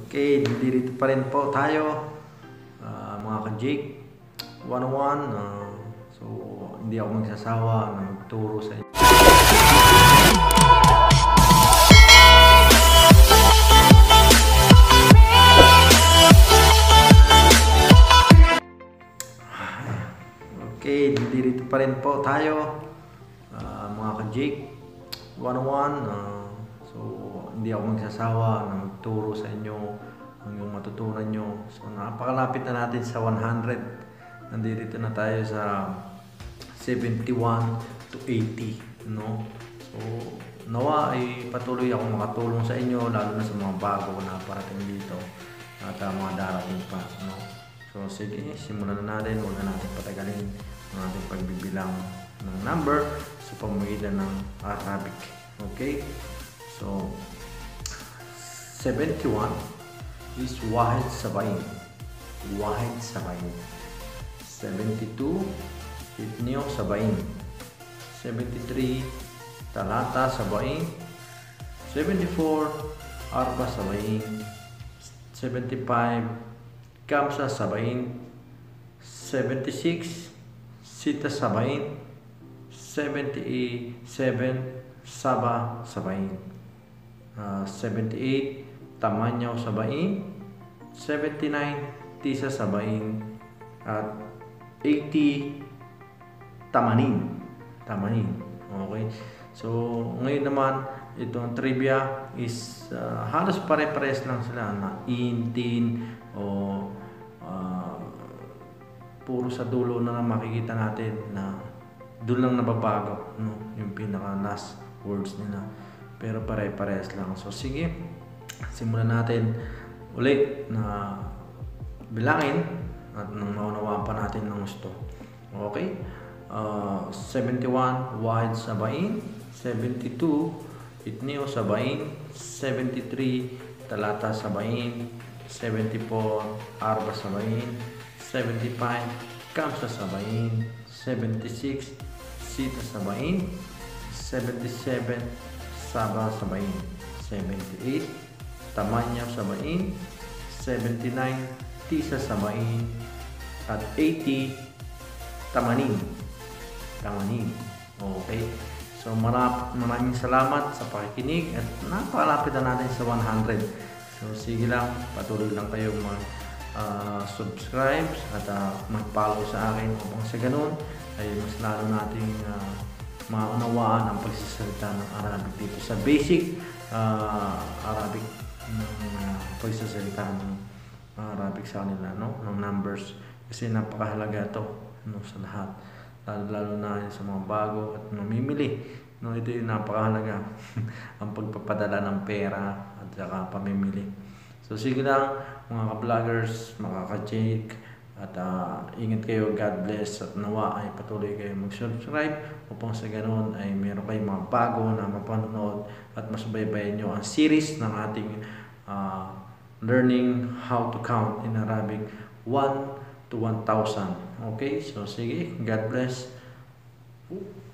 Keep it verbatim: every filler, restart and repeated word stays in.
Okay, nandito pa rin po tayo, uh, mga ka-Jake one oh one. Uh, so, hindi ako magsasawa na magturo sa inyo. Okay, nandito pa rin po tayo, uh, mga ka-Jake one oh one. Uh, so, hindi ako magsasawa na magturo sa inyo hanggang matutunan nyo. So, napakalapit na natin sa one hundred. Nandito na tayo sa seventy-one to eighty, no? So, nawa ay patuloy akong makatulong sa inyo, lalo na sa mga bago na parating dito at uh, mga darating pa, no? So, sige, simulan na natin. Huwag na natin patagalin ang ating pagbibilang ng number sa pamamagitan ng Arabic. Okay? So, seventy-one is wahid sabain. Wahid sabain. seventy-two, itniyo sabain. seventy-three, talata sabain. seventy-four, arba sabain. seventy-five, kamsa sabain. seventy-six, sita sabain. seventy-seven, saba sabain. Uh, seventy-eight, tamanyaw sabain. seventy-nine, tisa sabain. At eighty, tamanin. Tamanin. Okay. So, ngayon naman, itong trivia is uh, halos pare-pares lang sila na in, tin, o uh, puro sa dulo na lang makikita natin na doon lang nababago, no? Yung pinaka last words nila. Pero pare-pares lang. So, sige. Simulan natin ulit na bilangin at nang maunawaan pa natin ng gusto. Okay? Uh, seventy-one, wahid sabain. seventy-two, itniyo sabain. seventy-three, talata sabain. seventy-four, arba sabain. seventy-five, kamsa sabain. seventy-six, sita sabain. seventy-seven, saba sabain. seventy-eight, tamanyaw sabain. seventy-nine, tisa sabain. At eighty, tamanin. Tamanin. Okay. So marap, maraming salamat sa pakikinig at napakalapit na natin sa one hundred. So sige lang, patuloy lang kayong mag uh, subscribe at uh, mag-follow sa akin upang sa ganun ay mas lalo nating uh, maunawaan ang pagsasalita ng Arabic dito sa basic uh, Arabic ng uh, pagsasalita ng uh, Arabic sa kanila, no? Ng numbers, kasi napakahalaga ito, no, sa lahat, lalo, lalo na sa mga bago at mamimili, no? Ito yung napakahalaga ang pagpapadala ng pera at saka pamimili. So sige lang mga ka-vloggers, mga ka-Jake, at uh, ingat kayo, God bless, at nawa ay patuloy kayo mag-subscribe upang sa ganoon ay meron kayong mga bago na mapanood at masubaybayan nyo ang series ng ating uh, learning how to count in Arabic one to one thousand. Okay, so sige, God bless.